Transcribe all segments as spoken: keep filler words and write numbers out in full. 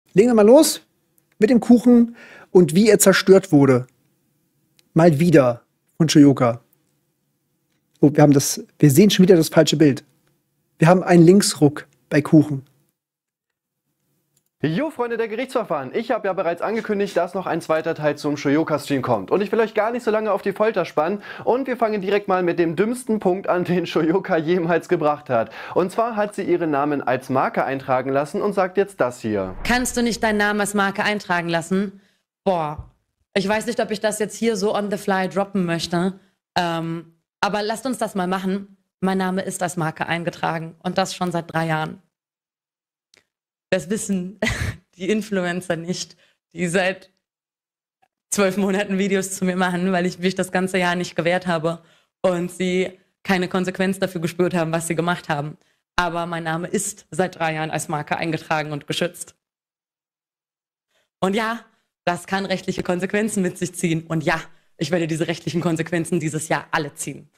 Legen wir mal los mit dem Kuchen und wie er zerstört wurde. Mal wieder von Shoyoka. Oh, wir haben das, wir sehen schon wieder das falsche Bild. Wir haben einen Linksruck bei Kuchen. Jo, Freunde der Gerichtsverfahren, ich habe ja bereits angekündigt, dass noch ein zweiter Teil zum Shoyoka-Stream kommt. Und ich will euch gar nicht so lange auf die Folter spannen. Und wir fangen direkt mal mit dem dümmsten Punkt an, den Shoyoka jemals gebracht hat. Und zwar hat sie ihren Namen als Marke eintragen lassen und sagt jetzt das hier. Kannst du nicht deinen Namen als Marke eintragen lassen? Boah, ich weiß nicht, ob ich das jetzt hier so on the fly droppen möchte. Ähm, aber lasst uns das mal machen. Mein Name ist als Marke eingetragen und das schon seit drei Jahren. Das wissen die Influencer nicht, die seit zwölf Monaten Videos zu mir machen, weil ich mich das ganze Jahr nicht gewehrt habe und sie keine Konsequenz dafür gespürt haben, was sie gemacht haben. Aber mein Name ist seit drei Jahren als Marke eingetragen und geschützt. Und ja, das kann rechtliche Konsequenzen mit sich ziehen. Und ja, ich werde diese rechtlichen Konsequenzen dieses Jahr alle ziehen.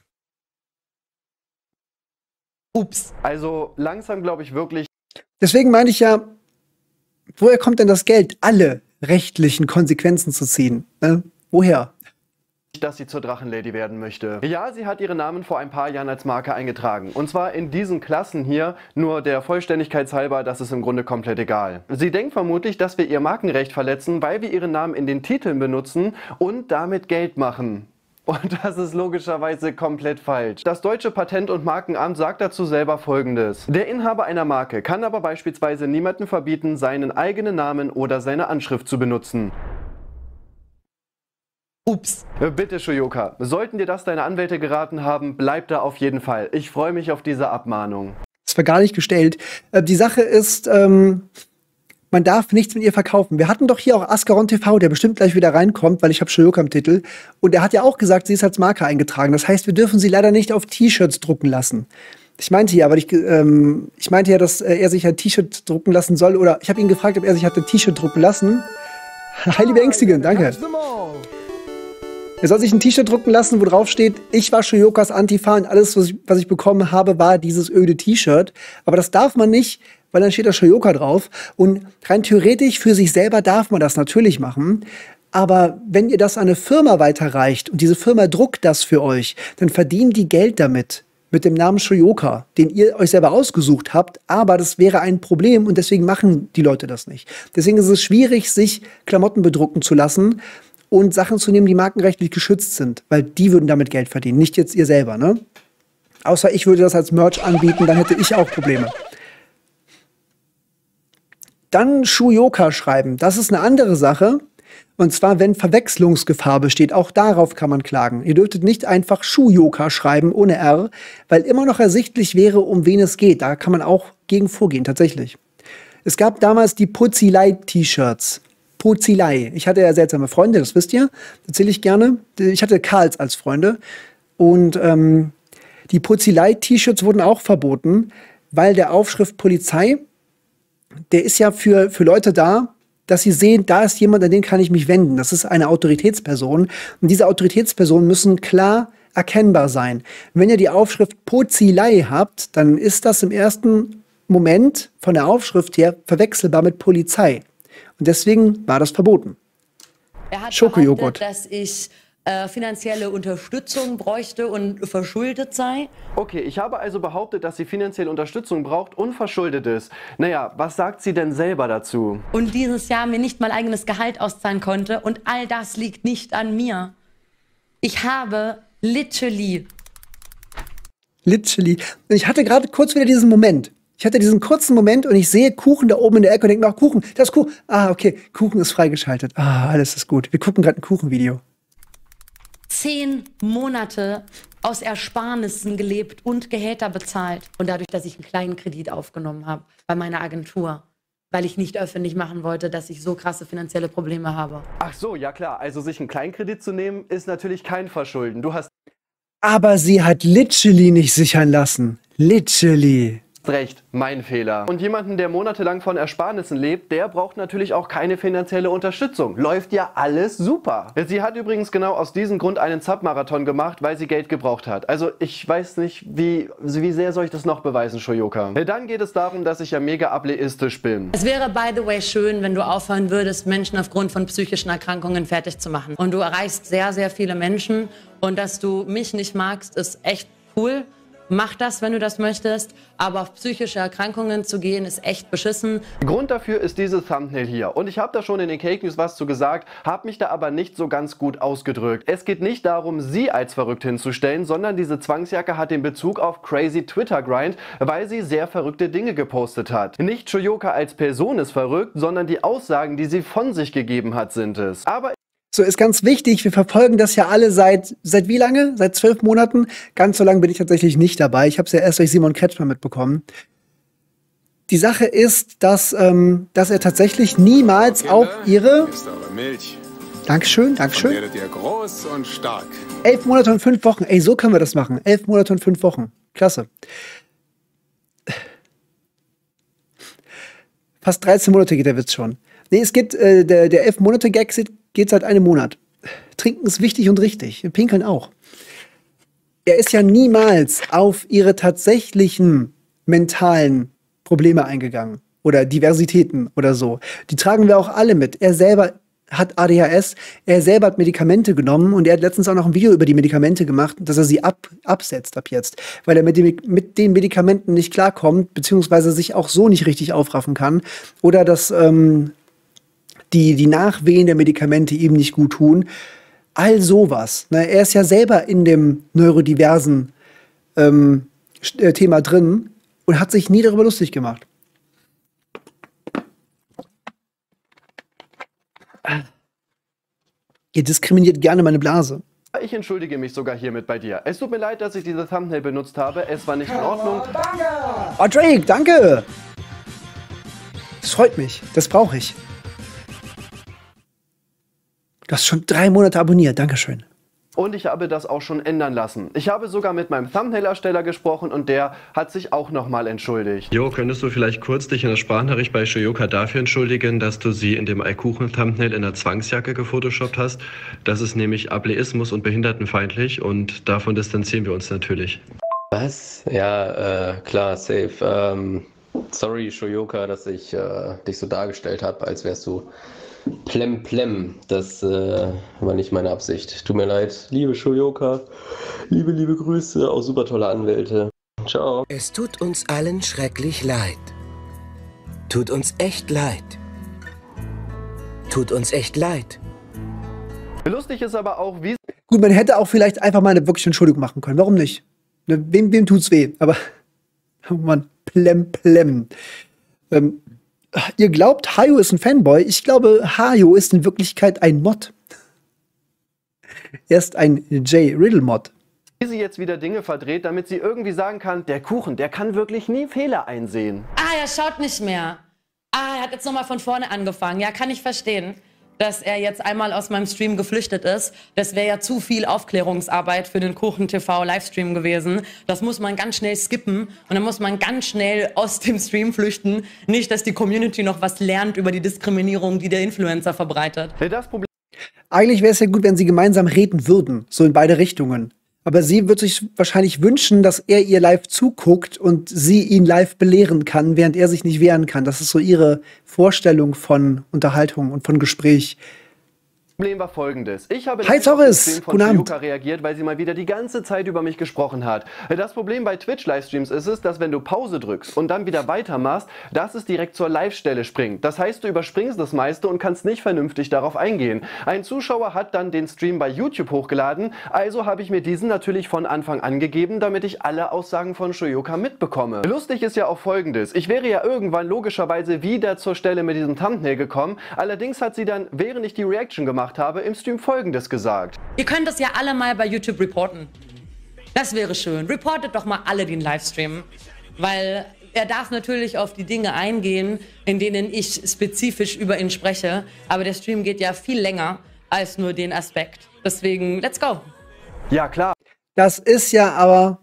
Ups. Also langsam glaube ich wirklich... Deswegen meine ich ja, woher kommt denn das Geld, alle rechtlichen Konsequenzen zu ziehen? Ne? Woher? Dass sie zur Drachenlady werden möchte. Ja, sie hat ihren Namen vor ein paar Jahren als Marke eingetragen. Und zwar in diesen Klassen hier, nur der Vollständigkeit halber, das ist im Grunde komplett egal. Sie denkt vermutlich, dass wir ihr Markenrecht verletzen, weil wir ihren Namen in den Titeln benutzen und damit Geld machen. Und das ist logischerweise komplett falsch. Das deutsche Patent- und Markenamt sagt dazu selber Folgendes. Der Inhaber einer Marke kann aber beispielsweise niemandem verbieten, seinen eigenen Namen oder seine Anschrift zu benutzen. Ups. Bitte, Shoyoka, sollten dir das deine Anwälte geraten haben, bleib da auf jeden Fall. Ich freue mich auf diese Abmahnung. Das war gar nicht gestellt. Äh, die Sache ist, ähm, man darf nichts mit ihr verkaufen. Wir hatten doch hier auch Ascaron T V, der bestimmt gleich wieder reinkommt, weil ich habe Shoyoka im Titel. Und er hat ja auch gesagt, sie ist als Marke eingetragen. Das heißt, wir dürfen sie leider nicht auf T-Shirts drucken lassen. Ich meinte ja, aber ich, ähm, ich meinte ja, dass äh, er sich ein T-Shirt drucken lassen soll. Oder ich habe ihn gefragt, ob er sich hat ein T-Shirt drucken lassen. Heilige Ängstigen, danke. Er soll sich ein T-Shirt drucken lassen, wo drauf steht, ich war Shoyokas Antifa und alles, was ich, was ich bekommen habe, war dieses öde T-Shirt. Aber das darf man nicht, weil dann steht da Shoyoka drauf. Und rein theoretisch für sich selber darf man das natürlich machen. Aber wenn ihr das an eine Firma weiterreicht und diese Firma druckt das für euch, dann verdienen die Geld damit. Mit dem Namen Shoyoka, den ihr euch selber ausgesucht habt. Aber das wäre ein Problem und deswegen machen die Leute das nicht. Deswegen ist es schwierig, sich Klamotten bedrucken zu lassen und Sachen zu nehmen, die markenrechtlich geschützt sind. Weil die würden damit Geld verdienen, nicht jetzt ihr selber, ne? Außer ich würde das als Merch anbieten, dann hätte ich auch Probleme. Dann Shoyoka schreiben, das ist eine andere Sache. Und zwar, wenn Verwechslungsgefahr besteht, auch darauf kann man klagen. Ihr dürftet nicht einfach Shoyoka schreiben ohne R, weil immer noch ersichtlich wäre, um wen es geht. Da kann man auch gegen vorgehen, tatsächlich. Es gab damals die Pozilei-T-Shirts. Pozilei. Ich hatte ja seltsame Freunde, das wisst ihr. Erzähle ich gerne. Ich hatte Karls als Freunde. Und ähm, die Pozilei-T-Shirts wurden auch verboten, weil der Aufschrift Polizei, der ist ja für, für Leute da, dass sie sehen, da ist jemand, an den kann ich mich wenden. Das ist eine Autoritätsperson. Und diese Autoritätspersonen müssen klar erkennbar sein. Und wenn ihr die Aufschrift Pozilei habt, dann ist das im ersten Moment von der Aufschrift her verwechselbar mit Polizei. Und deswegen war das verboten. Er hat Schokojoghurt. behauptet, dass ich äh, finanzielle Unterstützung bräuchte und verschuldet sei. Okay, ich habe also behauptet, dass sie finanzielle Unterstützung braucht und verschuldet ist. Naja, was sagt sie denn selber dazu? Und dieses Jahr mir nicht mal eigenes Gehalt auszahlen konnte. Und all das liegt nicht an mir. Ich habe literally... Literally. Ich hatte gerade kurz wieder diesen Moment. Ich hatte diesen kurzen Moment und ich sehe Kuchen da oben in der Ecke und denke, ach, Kuchen, das ist Kuchen. Ah, okay, Kuchen ist freigeschaltet. Ah, alles ist gut. Wir gucken gerade ein Kuchenvideo. Zehn Monate aus Ersparnissen gelebt und Gehälter bezahlt. Und dadurch, dass ich einen kleinen Kredit aufgenommen habe bei meiner Agentur, weil ich nicht öffentlich machen wollte, dass ich so krasse finanzielle Probleme habe. Ach so, ja klar. Also sich einen Kleinkredit zu nehmen, ist natürlich kein Verschulden. Du hast... Aber sie hat literally nicht sichern lassen. Literally. Recht, mein Fehler. Und jemanden, der monatelang von Ersparnissen lebt, der braucht natürlich auch keine finanzielle Unterstützung. Läuft ja alles super. Sie hat übrigens genau aus diesem Grund einen Zap-Marathon gemacht, weil sie Geld gebraucht hat. Also ich weiß nicht, wie, wie sehr soll ich das noch beweisen, Shoyoka? Dann geht es darum, dass ich ja mega ableistisch bin. Es wäre, by the way, schön, wenn du aufhören würdest, Menschen aufgrund von psychischen Erkrankungen fertig zu machen. Und du erreichst sehr, sehr viele Menschen. Und dass du mich nicht magst, ist echt cool. Mach das, wenn du das möchtest, aber auf psychische Erkrankungen zu gehen, ist echt beschissen. Grund dafür ist dieses Thumbnail hier. Und ich habe da schon in den Cake News was zu gesagt, habe mich da aber nicht so ganz gut ausgedrückt. Es geht nicht darum, sie als verrückt hinzustellen, sondern diese Zwangsjacke hat den Bezug auf Crazy Twitter Grind, weil sie sehr verrückte Dinge gepostet hat. Nicht Shoyoka als Person ist verrückt, sondern die Aussagen, die sie von sich gegeben hat, sind es. Aber So, ist ganz wichtig, wir verfolgen das ja alle seit, seit wie lange? Seit zwölf Monaten? Ganz so lange bin ich tatsächlich nicht dabei. Ich habe es ja erst durch Simon Kretschmer mitbekommen. Die Sache ist, dass, ähm, dass er tatsächlich niemals Kinder, auf ihre... ist eure Milch. Dankeschön, Dankeschön. Dann werdet ihr groß und stark. Elf Monate und fünf Wochen. Ey, so können wir das machen. Elf Monate und fünf Wochen. Klasse. Fast dreizehn Monate geht der Witz schon. Nee, es geht, äh, der, der elf Monate Gag geht seit einem Monat. Trinken ist wichtig und richtig. Pinkeln auch. Er ist ja niemals auf ihre tatsächlichen mentalen Probleme eingegangen. Oder Diversitäten oder so. Die tragen wir auch alle mit. Er selber hat A D H S, er selber hat Medikamente genommen und er hat letztens auch noch ein Video über die Medikamente gemacht, dass er sie ab, absetzt ab jetzt, weil er mit, dem, mit den Medikamenten nicht klarkommt, beziehungsweise sich auch so nicht richtig aufraffen kann oder dass ähm, die, die Nachwehen der Medikamente ihm nicht gut tun. All sowas. Ne? Er ist ja selber in dem neurodiversen ähm, Thema drin und hat sich nie darüber lustig gemacht. Ihr diskriminiert gerne meine Blase. ich entschuldige mich sogar hiermit bei dir. Es tut mir leid, dass ich diese Thumbnail benutzt habe. Es war nicht in Ordnung. Oh, Drake, danke! Das freut mich. Das brauche ich. Du hast schon drei Monate abonniert. Dankeschön. Und ich habe das auch schon ändern lassen. Ich habe sogar mit meinem Thumbnail-Ersteller gesprochen und der hat sich auch nochmal entschuldigt. Jo, könntest du vielleicht kurz dich in der Sprachnachricht bei Shoyoka dafür entschuldigen, dass du sie in dem Eikuchen-Thumbnail in der Zwangsjacke gefotoshoppt hast? Das ist nämlich Ableismus und behindertenfeindlich und davon distanzieren wir uns natürlich. Was? Ja, äh, klar, safe. Ähm, sorry, Shoyoka, dass ich äh, dich so dargestellt habe, als wärst du Plem Plem. Das äh, war nicht meine Absicht. Tut mir leid. Liebe Shoyoka, liebe, liebe Grüße, auch super tolle Anwälte. Ciao. Es tut uns allen schrecklich leid. Tut uns echt leid. Tut uns echt leid. Lustig ist aber auch, wie... Gut, man hätte auch vielleicht einfach mal eine wirkliche Entschuldigung machen können. Warum nicht? Ne, wem, wem tut's weh? Aber, oh Mann, Plem Plem. Ähm, Ihr glaubt, Hayo ist ein Fanboy. Ich glaube, Hayo ist in Wirklichkeit ein Mod. Er ist ein J-Riddle-Mod. Wie sie jetzt wieder Dinge verdreht, damit sie irgendwie sagen kann, der Kuchen, der kann wirklich nie Fehler einsehen. Ah, er schaut nicht mehr. Ah, er hat jetzt nochmal von vorne angefangen. Ja, kann ich verstehen, dass er jetzt einmal aus meinem Stream geflüchtet ist. Das wäre ja zu viel Aufklärungsarbeit für den Kuchen-T V-Livestream gewesen. Das muss man ganz schnell skippen und dann muss man ganz schnell aus dem Stream flüchten. Nicht, dass die Community noch was lernt über die Diskriminierung, die der Influencer verbreitet. Das Problem Eigentlich wäre es ja gut, wenn sie gemeinsam reden würden, so in beide Richtungen. Aber sie wird sich wahrscheinlich wünschen, dass er ihr live zuguckt und sie ihn live belehren kann, während er sich nicht wehren kann. Das ist so ihre Vorstellung von Unterhaltung und von Gespräch. Das Problem war folgendes. Ich habe Hi, nicht auf Torres. den Stream von Guten Abend. Shoyoka reagiert, weil sie mal wieder die ganze Zeit über mich gesprochen hat. Das Problem bei Twitch-Livestreams ist es, dass wenn du Pause drückst und dann wieder weitermachst, dass es direkt zur Live-Stelle springt. Das heißt, du überspringst das meiste und kannst nicht vernünftig darauf eingehen. Ein Zuschauer hat dann den Stream bei YouTube hochgeladen, also habe ich mir diesen natürlich von Anfang an gegeben, damit ich alle Aussagen von Shoyoka mitbekomme. Lustig ist ja auch folgendes. Ich wäre ja irgendwann logischerweise wieder zur Stelle mit diesem Thumbnail gekommen, allerdings hat sie dann, während ich die Reaction gemacht habe, im Stream Folgendes gesagt. Ihr könnt das ja alle mal bei YouTube reporten. Das wäre schön. Reportet doch mal alle den Livestream. Weil er darf natürlich auf die Dinge eingehen, in denen ich spezifisch über ihn spreche. Aber der Stream geht ja viel länger als nur den Aspekt. Deswegen, let's go. Ja, klar. Das ist ja aber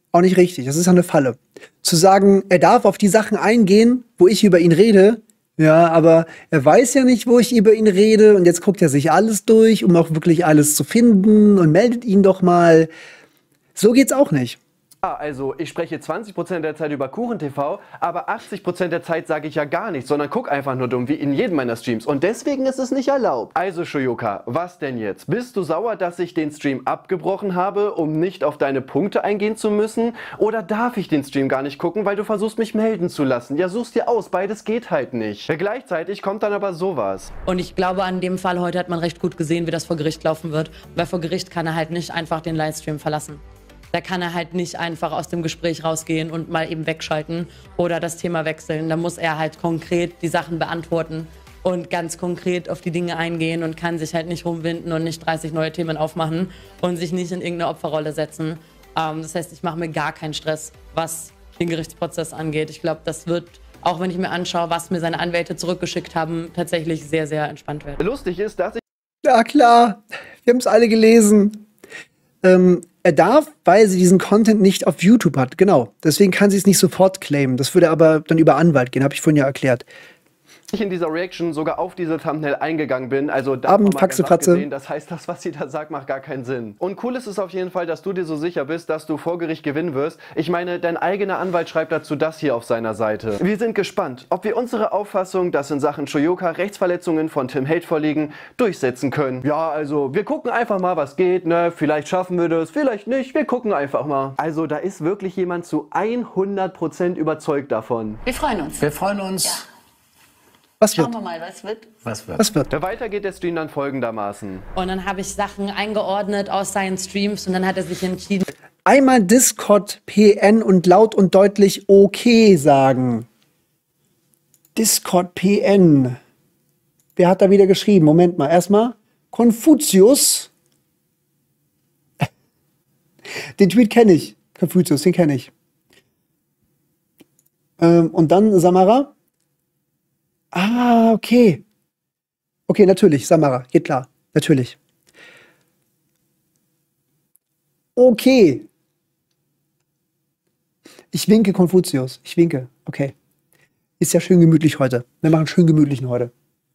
auch nicht richtig. Das ist ja eine Falle. Zu sagen, er darf auf die Sachen eingehen, wo ich über ihn rede, ja, aber er weiß ja nicht, wo ich über ihn rede und jetzt guckt er sich alles durch, um auch wirklich alles zu finden und meldet ihn doch mal. So geht's auch nicht. Ja, also ich spreche zwanzig Prozent der Zeit über KuchenTV, aber achtzig Prozent der Zeit sage ich ja gar nichts, sondern guck einfach nur dumm, wie in jedem meiner Streams. Und deswegen ist es nicht erlaubt. Also Shoyoka, was denn jetzt? Bist du sauer, dass ich den Stream abgebrochen habe, um nicht auf deine Punkte eingehen zu müssen? Oder darf ich den Stream gar nicht gucken, weil du versuchst, mich melden zu lassen? Ja, such's dir aus, beides geht halt nicht. Gleichzeitig kommt dann aber sowas. Und ich glaube, an dem Fall heute hat man recht gut gesehen, wie das vor Gericht laufen wird. Weil vor Gericht kann er halt nicht einfach den Livestream verlassen. Da kann er halt nicht einfach aus dem Gespräch rausgehen und mal eben wegschalten oder das Thema wechseln. Da muss er halt konkret die Sachen beantworten und ganz konkret auf die Dinge eingehen und kann sich halt nicht rumwinden und nicht dreißig neue Themen aufmachen und sich nicht in irgendeine Opferrolle setzen. Ähm, das heißt, ich mache mir gar keinen Stress, was den Gerichtsprozess angeht. Ich glaube, das wird, auch wenn ich mir anschaue, was mir seine Anwälte zurückgeschickt haben, tatsächlich sehr, sehr entspannt werden. Lustig ist, dass ich... Ja, klar. Wir haben es alle gelesen. Ähm, er darf, weil sie diesen Content nicht auf YouTube hat. Genau. Deswegen kann sie es nicht sofort claimen. Das würde aber dann über Anwalt gehen, habe ich vorhin ja erklärt. ich in dieser Reaction sogar auf diese Thumbnail eingegangen bin. Also da Abend, Faxe, Fatze. Das heißt, das, was sie da sagt, macht gar keinen Sinn. Und cool ist es auf jeden Fall, dass du dir so sicher bist, dass du vor Gericht gewinnen wirst. Ich meine, dein eigener Anwalt schreibt dazu das hier auf seiner Seite. Wir sind gespannt, ob wir unsere Auffassung, dass in Sachen Shoyoka Rechtsverletzungen von Tim Hate vorliegen, durchsetzen können. Ja, also wir gucken einfach mal, was geht, ne? Vielleicht schaffen wir das, vielleicht nicht. Wir gucken einfach mal. Also da ist wirklich jemand zu hundert Prozent überzeugt davon. Wir freuen uns. Wir freuen uns. Ja. Was wird? Schauen wir mal, was wird. Was wird? Was wird? Weiter geht der Stream dann folgendermaßen. Und dann habe ich Sachen eingeordnet aus seinen Streams und dann hat er sich entschieden. Einmal Discord P N und laut und deutlich okay sagen. Discord P N. Wer hat da wieder geschrieben? Moment mal. Erstmal Konfuzius. Den Tweet kenne ich. Konfuzius, den kenne ich. Ähm, und dann Samara. Ah, okay. Okay, natürlich, Samara, geht klar. Natürlich. Okay. Ich winke Konfuzius. Ich winke. Okay. Ist ja schön gemütlich heute. Wir machen schön gemütlichen heute.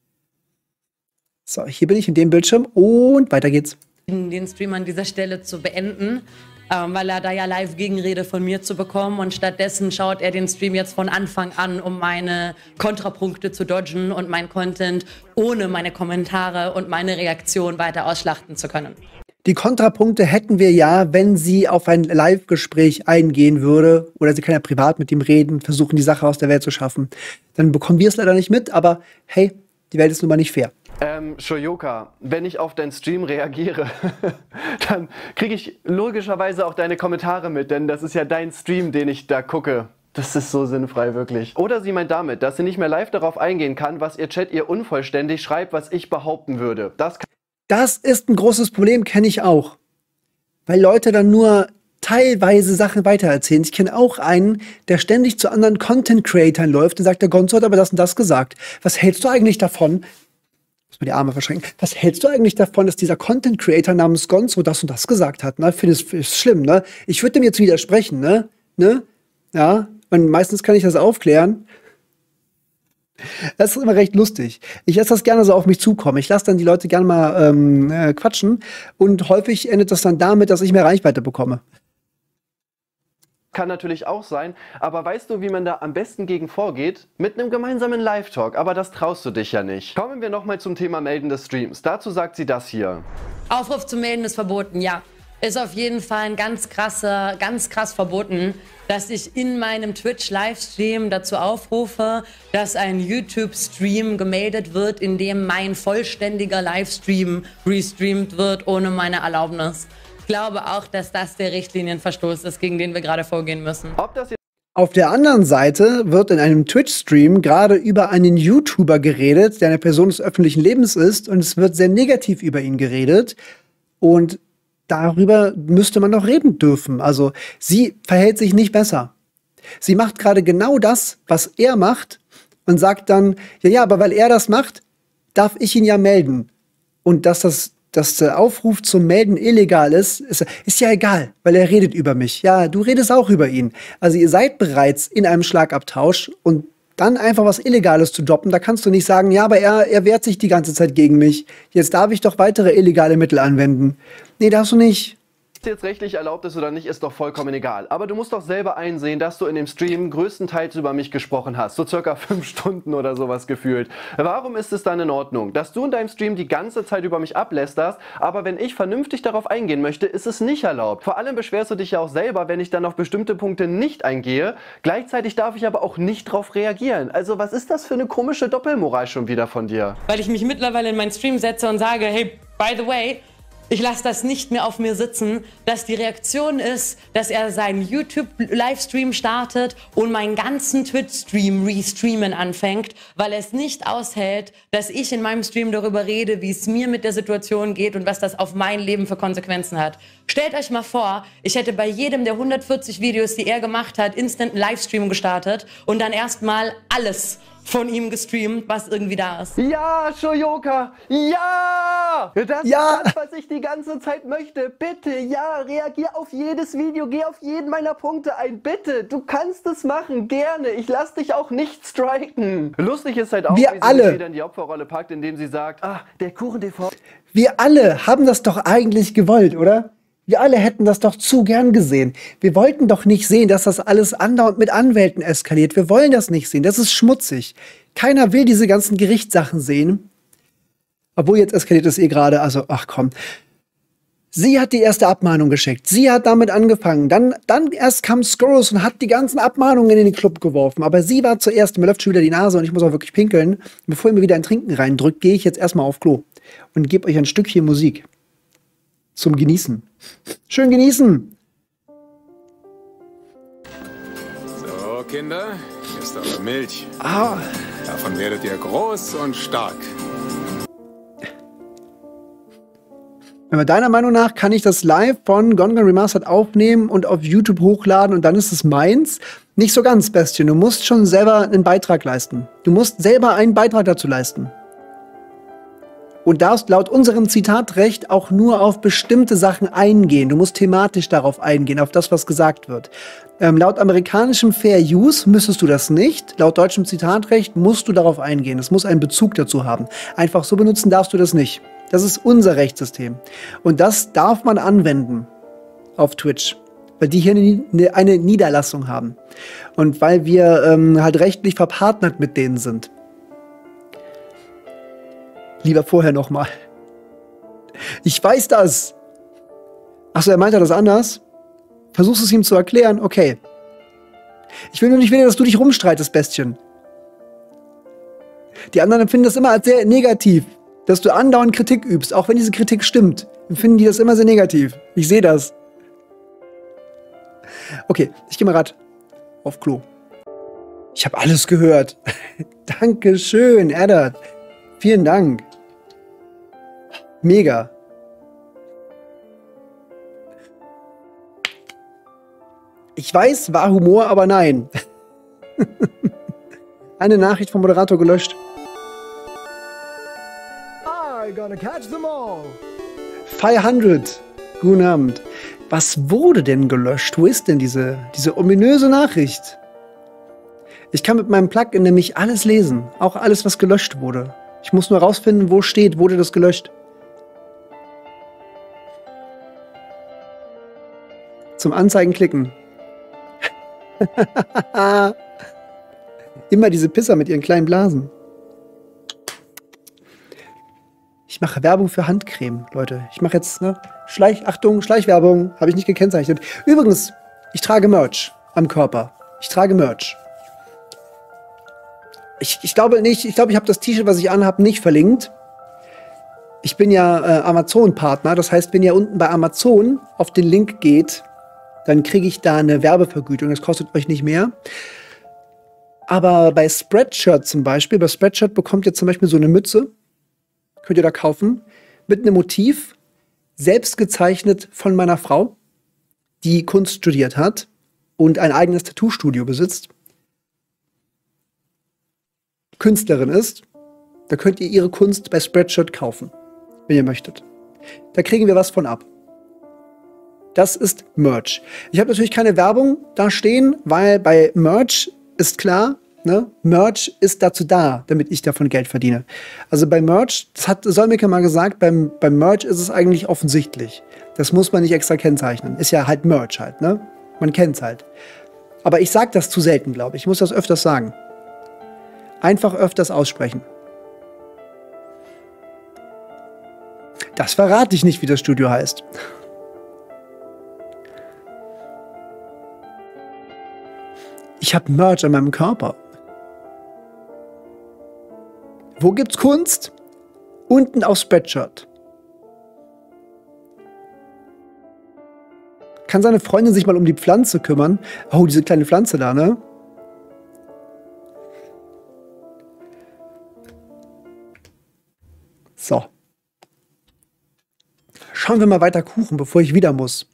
So, hier bin ich in dem Bildschirm und weiter geht's. Den Stream an dieser Stelle zu beenden, ähm, weil er da ja live Gegenrede von mir zu bekommen und stattdessen schaut er den Stream jetzt von Anfang an, um meine Kontrapunkte zu dodgen und mein Content ohne meine Kommentare und meine Reaktion weiter ausschlachten zu können. Die Kontrapunkte hätten wir ja, wenn sie auf ein Live-Gespräch eingehen würde oder sie kann ja privat mit ihm reden, versuchen die Sache aus der Welt zu schaffen. Dann bekommen wir es leider nicht mit, aber hey, die Welt ist nun mal nicht fair. Ähm, Shoyoka, wenn ich auf deinen Stream reagiere, dann kriege ich logischerweise auch deine Kommentare mit, denn das ist ja dein Stream, den ich da gucke. Das ist so sinnfrei, wirklich. Oder sie meint damit, dass sie nicht mehr live darauf eingehen kann, was ihr Chat ihr unvollständig schreibt, was ich behaupten würde. Das, kann das ist ein großes Problem, kenne ich auch. Weil Leute dann nur teilweise Sachen weitererzählen. Ich kenne auch einen, der ständig zu anderen Content-Creatern läuft und sagt, der Gonzo hat aber das und das gesagt. Was hältst du eigentlich davon? Muss man die Arme verschränken. Was hältst du eigentlich davon, dass dieser Content Creator namens Gonzo das und das gesagt hat? Ne? Findest du schlimm, ne? Ich würde dem jetzt widersprechen, ne? Ne? Ja. Und meistens kann ich das aufklären. Das ist immer recht lustig. Ich lasse das gerne so auf mich zukommen. Ich lasse dann die Leute gerne mal ähm, äh, quatschen. Und häufig endet das dann damit, dass ich mehr Reichweite bekomme. kann natürlich auch sein, aber weißt du, wie man da am besten gegen vorgeht? Mit einem gemeinsamen Live-Talk, aber das traust du dich ja nicht. Kommen wir nochmal zum Thema Melden des Streams. Dazu sagt sie das hier. Aufruf zu melden ist verboten, ja. Ist auf jeden Fall ein ganz krasser, ganz krass verboten, dass ich in meinem Twitch-Livestream dazu aufrufe, dass ein YouTube-Stream gemeldet wird, in dem mein vollständiger Livestream restreamt wird, ohne meine Erlaubnis. Ich glaube auch, dass das der Richtlinienverstoß ist, gegen den wir gerade vorgehen müssen. Ob das jetzt Auf der anderen Seite wird in einem Twitch-Stream gerade über einen YouTuber geredet, der eine Person des öffentlichen Lebens ist, und es wird sehr negativ über ihn geredet. Und darüber müsste man noch reden dürfen. Also sie verhält sich nicht besser. Sie macht gerade genau das, was er macht, und sagt dann, ja, ja, aber weil er das macht, darf ich ihn ja melden. Und dass das dass der Aufruf zum Melden illegal ist, ist, ist ja egal, weil er redet über mich. Ja, du redest auch über ihn. Also ihr seid bereits in einem Schlagabtausch und dann einfach was Illegales zu droppen, da kannst du nicht sagen, ja, aber er, er wehrt sich die ganze Zeit gegen mich. Jetzt darf ich doch weitere illegale Mittel anwenden. Nee, darfst du nicht. Jetzt rechtlich erlaubt ist oder nicht, ist doch vollkommen egal. Aber du musst doch selber einsehen, dass du in dem Stream größtenteils über mich gesprochen hast. So circa fünf Stunden oder sowas gefühlt. Warum ist es dann in Ordnung, dass du in deinem Stream die ganze Zeit über mich ablästerst, aber wenn ich vernünftig darauf eingehen möchte, ist es nicht erlaubt? Vor allem beschwerst du dich ja auch selber, wenn ich dann auf bestimmte Punkte nicht eingehe. Gleichzeitig darf ich aber auch nicht darauf reagieren. Also was ist das für eine komische Doppelmoral schon wieder von dir? Weil ich mich mittlerweile in meinen Stream setze und sage, hey, by the way, ich lasse das nicht mehr auf mir sitzen, dass die Reaktion ist, dass er seinen YouTube-Livestream startet und meinen ganzen Twitch-Stream restreamen anfängt, weil er es nicht aushält, dass ich in meinem Stream darüber rede, wie es mir mit der Situation geht und was das auf mein Leben für Konsequenzen hat. Stellt euch mal vor, ich hätte bei jedem der hundertvierzig Videos, die er gemacht hat, instant einen Livestream gestartet und dann erstmal alles von ihm gestreamt, was irgendwie da ist. Ja, Shoyoka! Ja! Das Ja! ist das, was ich die ganze Zeit möchte. Bitte, ja, reagier auf jedes Video, geh auf jeden meiner Punkte ein. Bitte, du kannst es machen, gerne. Ich lass dich auch nicht striken. Lustig ist halt auch, Wir wie sie alle. sich wieder in die Opferrolle packt, indem sie sagt, ah, der Kuchen-T V. Wir alle haben das doch eigentlich gewollt, oder? Wir alle hätten das doch zu gern gesehen. Wir wollten doch nicht sehen, dass das alles andauernd mit Anwälten eskaliert. Wir wollen das nicht sehen. Das ist schmutzig. Keiner will diese ganzen Gerichtssachen sehen. Obwohl jetzt eskaliert es eh gerade. Also, ach komm. Sie hat die erste Abmahnung geschickt. Sie hat damit angefangen. Dann, dann erst kam Scorus und hat die ganzen Abmahnungen in den Club geworfen. Aber sie war zuerst. Mir läuft schon wieder die Nase und ich muss auch wirklich pinkeln. Bevor ihr mir wieder ein Trinken reindrückt, gehe ich jetzt erstmal auf Klo und gebe euch ein Stückchen Musik. Zum Genießen. Schön genießen. So, Kinder, hier ist eure Milch. Ah. Davon werdet ihr groß und stark. Aber deiner Meinung nach kann ich das live von Gone Gone Remastered aufnehmen und auf YouTube hochladen und dann ist es meins? Nicht so ganz, Bestien. Du musst schon selber einen Beitrag leisten. Du musst selber einen Beitrag dazu leisten. Und darfst laut unserem Zitatrecht auch nur auf bestimmte Sachen eingehen. Du musst thematisch darauf eingehen, auf das, was gesagt wird. Ähm, laut amerikanischem Fair Use müsstest du das nicht. Laut deutschem Zitatrecht musst du darauf eingehen. Es muss einen Bezug dazu haben. Einfach so benutzen darfst du das nicht. Das ist unser Rechtssystem. Und das darf man anwenden auf Twitch. Weil die hier eine, eine Niederlassung haben. Und weil wir ähm, halt rechtlich verpartnert mit denen sind. Lieber vorher noch mal. Ich weiß das. Achso, er meinte das anders? Versuchst es ihm zu erklären? Okay. Ich will nur nicht wieder, dass du dich rumstreitest, Bestien. Die anderen empfinden das immer als sehr negativ. Dass du andauernd Kritik übst. Auch wenn diese Kritik stimmt, empfinden die das immer sehr negativ. Ich sehe das. Okay, ich gehe mal grad auf Klo. Ich habe alles gehört. Dankeschön, Eddard. Vielen Dank. Mega. Ich weiß, war Humor, aber nein. Eine Nachricht vom Moderator gelöscht. I gotta catch them all. vierhundert. Guten Abend. Was wurde denn gelöscht? Wo ist denn diese, diese ominöse Nachricht? Ich kann mit meinem Plugin nämlich alles lesen. Auch alles, was gelöscht wurde. Ich muss nur rausfinden, wo steht, wurde das gelöscht. Zum Anzeigen klicken. Immer diese Pisser mit ihren kleinen Blasen. Ich mache Werbung für Handcreme, Leute. Ich mache jetzt, ne? Schleich, Achtung, Schleichwerbung. Habe ich nicht gekennzeichnet. Übrigens, ich trage Merch am Körper. Ich trage Merch. Ich, ich glaube nicht, ich glaube, ich habe das T-Shirt, was ich anhabe, nicht verlinkt. Ich bin ja äh, Amazon-Partner. Das heißt, wenn ihr unten bei Amazon auf den Link geht, dann kriege ich da eine Werbevergütung. Das kostet euch nicht mehr. Aber bei Spreadshirt zum Beispiel, bei Spreadshirt bekommt ihr zum Beispiel so eine Mütze. Könnt ihr da kaufen. Mit einem Motiv, selbst gezeichnet von meiner Frau, die Kunst studiert hat und ein eigenes Tattoo-Studio besitzt. Künstlerin ist. Da könnt ihr ihre Kunst bei Spreadshirt kaufen, wenn ihr möchtet. Da kriegen wir was von ab. Das ist Merch. Ich habe natürlich keine Werbung da stehen, weil bei Merch ist klar, ne? Merch ist dazu da, damit ich davon Geld verdiene. Also bei Merch, das hat Solmecke mal gesagt, beim, beim Merch ist es eigentlich offensichtlich. Das muss man nicht extra kennzeichnen. Ist ja halt Merch halt, ne? Man kennt's halt. Aber ich sage das zu selten, glaube ich. Ich muss das öfters sagen. Einfach öfters aussprechen. Das verrate ich nicht, wie das Studio heißt. Ich habe Merch an meinem Körper. Wo gibt's Kunst? Unten auf Spreadshirt. Kann seine Freundin sich mal um die Pflanze kümmern? Oh, diese kleine Pflanze da, ne? So. Schauen wir mal weiter Kuchen, bevor ich wieder muss.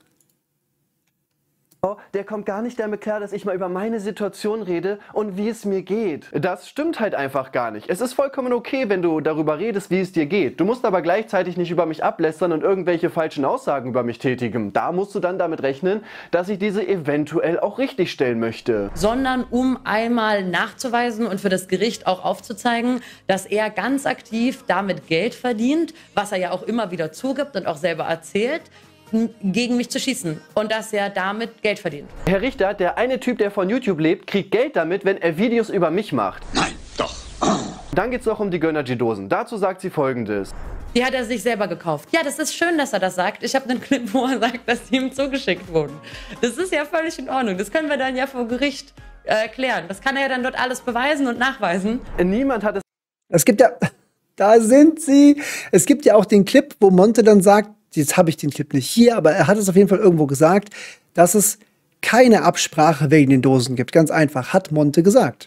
Der kommt gar nicht damit klar, dass ich mal über meine Situation rede und wie es mir geht. Das stimmt halt einfach gar nicht. Es ist vollkommen okay, wenn du darüber redest, wie es dir geht. Du musst aber gleichzeitig nicht über mich ablästern und irgendwelche falschen Aussagen über mich tätigen. Da musst du dann damit rechnen, dass ich diese eventuell auch richtig stellen möchte. Sondern um einmal nachzuweisen und für das Gericht auch aufzuzeigen, dass er ganz aktiv damit Geld verdient, was er ja auch immer wieder zugibt und auch selber erzählt, gegen mich zu schießen und dass er damit Geld verdient. Herr Richter, der eine Typ, der von YouTube lebt, kriegt Geld damit, wenn er Videos über mich macht. Nein, doch. Dann geht es noch um die Gönnergy-Dosen. Dazu sagt sie Folgendes. Die hat er sich selber gekauft. Ja, das ist schön, dass er das sagt. Ich habe einen Clip, wo er sagt, dass die ihm zugeschickt wurden. Das ist ja völlig in Ordnung. Das können wir dann ja vor Gericht äh, klären. Das kann er ja dann dort alles beweisen und nachweisen. Niemand hat es... Es gibt ja... Da sind sie. Es gibt ja auch den Clip, wo Monte dann sagt, jetzt habe ich den Clip nicht hier, aber er hat es auf jeden Fall irgendwo gesagt, dass es keine Absprache wegen den Dosen gibt. Ganz einfach, hat Monte gesagt.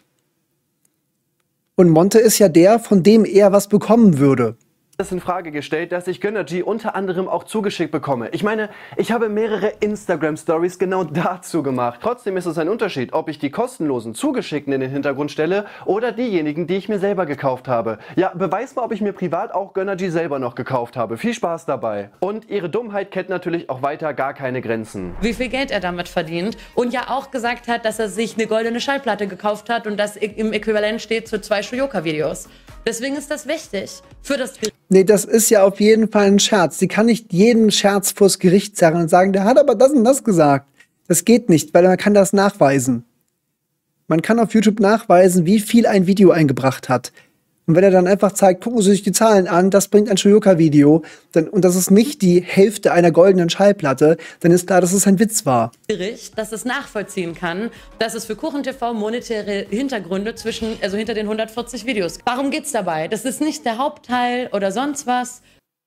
Und Monte ist ja der, von dem er was bekommen würde. Das in Frage gestellt, dass ich Gönnergy unter anderem auch zugeschickt bekomme. Ich meine, ich habe mehrere Instagram-Stories genau dazu gemacht. Trotzdem ist es ein Unterschied, ob ich die kostenlosen zugeschickten in den Hintergrund stelle oder diejenigen, die ich mir selber gekauft habe. Ja, beweis mal, ob ich mir privat auch Gönnergy selber noch gekauft habe. Viel Spaß dabei. Und ihre Dummheit kennt natürlich auch weiter gar keine Grenzen. Wie viel Geld er damit verdient und ja auch gesagt hat, dass er sich eine goldene Schallplatte gekauft hat und das im Äquivalent steht zu zwei Shoyoka-Videos. Deswegen ist das wichtig für das Gericht. Nee, das ist ja auf jeden Fall ein Scherz. Sie kann nicht jeden Scherz vors Gericht zerren und sagen, der hat aber das und das gesagt. Das geht nicht, weil man kann das nachweisen. Man kann auf YouTube nachweisen, wie viel ein Video eingebracht hat. Und wenn er dann einfach zeigt, gucken Sie sich die Zahlen an, das bringt ein Shoyoka-Video, dann, und das ist nicht die Hälfte einer goldenen Schallplatte, dann ist klar, dass es ein Witz war. Gericht, dass es nachvollziehen kann, dass es für KuchenTV monetäre Hintergründe zwischen, also hinter den hundertvierzig Videos. Warum geht's dabei? Das ist nicht der Hauptteil oder sonst was.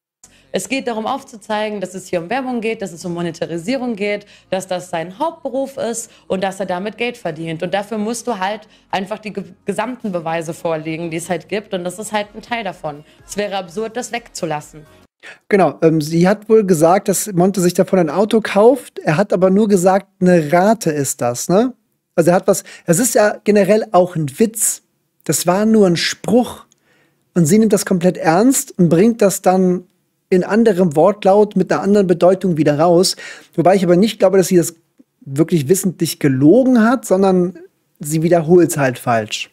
Es geht darum aufzuzeigen, dass es hier um Werbung geht, dass es um Monetarisierung geht, dass das sein Hauptberuf ist und dass er damit Geld verdient. Und dafür musst du halt einfach die ge gesamten Beweise vorlegen, die es halt gibt. Und das ist halt ein Teil davon. Es wäre absurd, das wegzulassen. Genau, ähm, sie hat wohl gesagt, dass Monte sich davon ein Auto kauft. Er hat aber nur gesagt, eine Rate ist das, ne? Also er hat was, es ist ja generell auch ein Witz. Das war nur ein Spruch. Und sie nimmt das komplett ernst und bringt das dann in anderem Wortlaut mit einer anderen Bedeutung wieder raus. Wobei ich aber nicht glaube, dass sie das wirklich wissentlich gelogen hat, sondern sie wiederholt es halt falsch.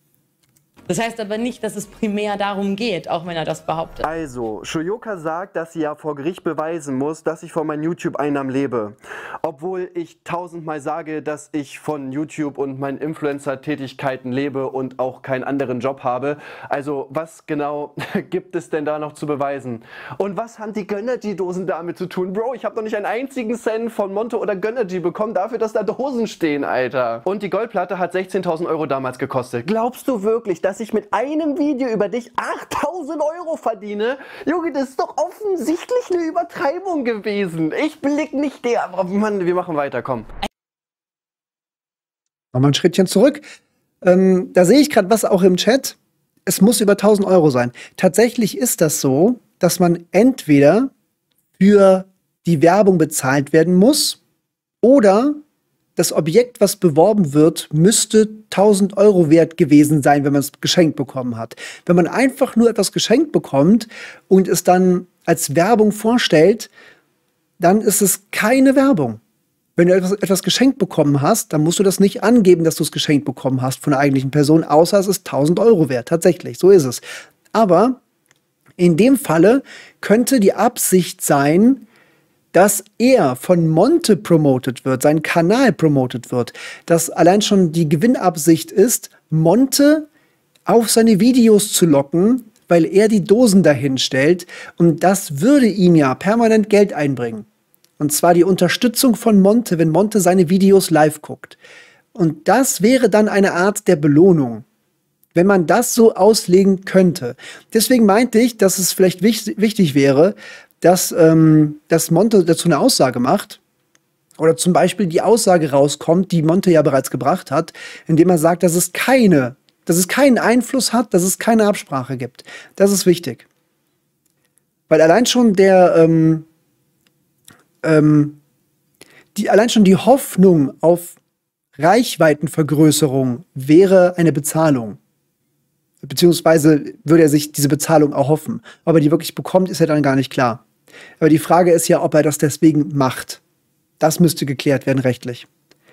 Das heißt aber nicht, dass es primär darum geht, auch wenn er das behauptet. Also, Shoyoka sagt, dass sie ja vor Gericht beweisen muss, dass ich von meinen YouTube-Einnahmen lebe. Obwohl ich tausendmal sage, dass ich von YouTube und meinen Influencer-Tätigkeiten lebe und auch keinen anderen Job habe. Also, was genau gibt es denn da noch zu beweisen? Und was haben die Gönnergy-Dosen damit zu tun? Bro, ich habe noch nicht einen einzigen Cent von Monte oder Gönnergy bekommen dafür, dass da Dosen stehen, Alter. Und die Goldplatte hat sechzehntausend Euro damals gekostet. Glaubst du wirklich, dass ich mit einem Video über dich achttausend Euro verdiene? Junge, das ist doch offensichtlich eine Übertreibung gewesen. Ich blick nicht der. Aber Mann, wir machen weiter, komm. Nochmal ein Schrittchen zurück. Ähm, da sehe ich gerade was auch im Chat. Es muss über tausend Euro sein. Tatsächlich ist das so, dass man entweder für die Werbung bezahlt werden muss oder das Objekt, was beworben wird, müsste tausend Euro wert gewesen sein, wenn man es geschenkt bekommen hat. Wenn man einfach nur etwas geschenkt bekommt und es dann als Werbung vorstellt, dann ist es keine Werbung. Wenn du etwas, etwas geschenkt bekommen hast, dann musst du das nicht angeben, dass du es geschenkt bekommen hast von der eigentlichen Person, außer es ist tausend Euro wert. Tatsächlich, so ist es. Aber in dem Falle könnte die Absicht sein, dass er von Monte promotet wird, sein Kanal promotet wird. Dass allein schon die Gewinnabsicht ist, Monte auf seine Videos zu locken, weil er die Dosen dahin stellt. Und das würde ihm ja permanent Geld einbringen. Und zwar die Unterstützung von Monte, wenn Monte seine Videos live guckt. Und das wäre dann eine Art der Belohnung, wenn man das so auslegen könnte. Deswegen meinte ich, dass es vielleicht wichtig, wichtig wäre, dass, ähm, dass Monte dazu eine Aussage macht. Oder zum Beispiel die Aussage rauskommt, die Monte ja bereits gebracht hat, indem er sagt, dass es keine, dass es keinen Einfluss hat, dass es keine Absprache gibt. Das ist wichtig. Weil allein schon der, ähm, ähm, die, allein schon die Hoffnung auf Reichweitenvergrößerung wäre eine Bezahlung. Beziehungsweise würde er sich diese Bezahlung erhoffen. Ob er die wirklich bekommt, ist ja dann gar nicht klar. Aber die Frage ist ja, ob er das deswegen macht. Das müsste geklärt werden rechtlich.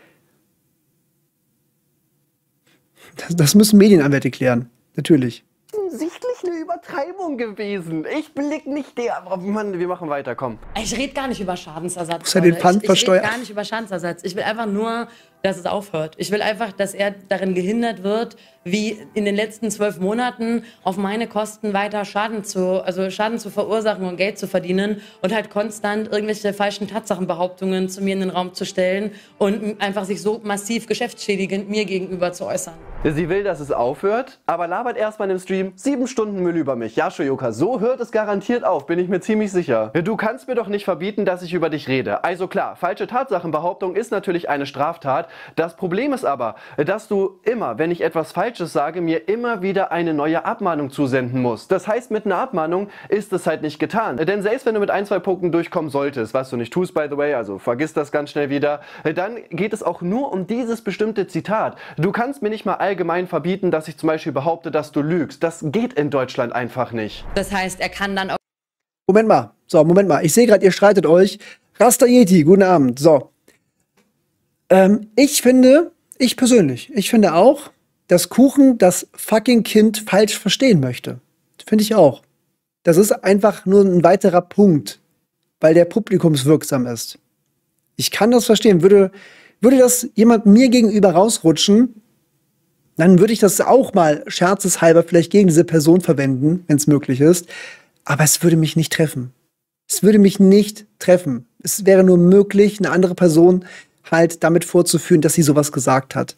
Das, das müssen Medienanwälte klären. Natürlich. Offensichtlich eine Übertreibung gewesen. Ich blick nicht der. Aber Mann, wir machen weiter, komm. Ich rede gar nicht über Schadensersatz. Muss er den Pfand ich, ich versteuern? rede gar nicht über Schadensersatz. Ich will einfach nur, dass es aufhört. Ich will einfach, dass er darin gehindert wird, wie in den letzten zwölf Monaten auf meine Kosten weiter Schaden zu, also Schaden zu verursachen und Geld zu verdienen und halt konstant irgendwelche falschen Tatsachenbehauptungen zu mir in den Raum zu stellen und einfach sich so massiv geschäftsschädigend mir gegenüber zu äußern. Sie will, dass es aufhört, aber labert erstmal im Stream sieben Stunden Müll über mich. Ja, Shoyoka, so hört es garantiert auf, bin ich mir ziemlich sicher. Du kannst mir doch nicht verbieten, dass ich über dich rede. Also klar, falsche Tatsachenbehauptung ist natürlich eine Straftat. Das Problem ist aber, dass du immer, wenn ich etwas Falsches sage, mir immer wieder eine neue Abmahnung zusenden musst. Das heißt, mit einer Abmahnung ist es halt nicht getan. Denn selbst wenn du mit ein, zwei Punkten durchkommen solltest, was du nicht tust, by the way, also vergiss das ganz schnell wieder, dann geht es auch nur um dieses bestimmte Zitat. Du kannst mir nicht mal allgemein verbieten, dass ich zum Beispiel behaupte, dass du lügst. Das geht in Deutschland einfach nicht. Das heißt, er kann dann auch... Moment mal. So, Moment mal. Ich sehe gerade, ihr streitet euch. Rasta Yeti, guten Abend. So. Ähm, ich finde, ich persönlich, ich finde auch, dass Kuchen das fucking Kind falsch verstehen möchte. Finde ich auch. Das ist einfach nur ein weiterer Punkt, weil der publikumswirksam ist. Ich kann das verstehen. Würde, würde das jemand mir gegenüber rausrutschen, dann würde ich das auch mal scherzeshalber vielleicht gegen diese Person verwenden, wenn es möglich ist. Aber es würde mich nicht treffen. Es würde mich nicht treffen. Es wäre nur möglich, eine andere Person halt damit vorzuführen, dass sie sowas gesagt hat.